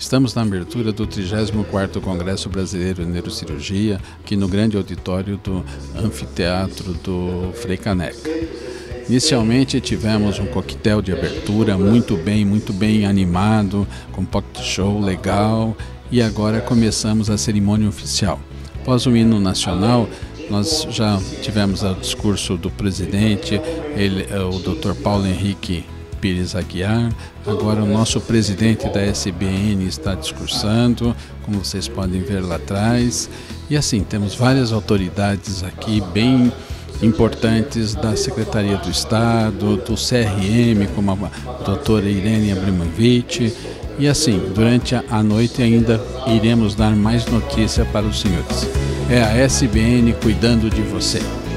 Estamos na abertura do 34º Congresso Brasileiro de Neurocirurgia, aqui no grande auditório do Anfiteatro do Frei Caneca. Inicialmente tivemos um coquetel de abertura muito bem animado, com pocket show legal, e agora começamos a cerimônia oficial. Após o hino nacional, nós já tivemos o discurso do presidente, o Dr. Paulo Henrique Pires Aguiar. Agora o nosso presidente da SBN está discursando, como vocês podem ver lá atrás. E assim, temos várias autoridades aqui bem importantes da Secretaria do Estado, do CRM, como a doutora Irene Abramovich. E assim, durante a noite ainda iremos dar mais notícia para os senhores. É a SBN cuidando de você.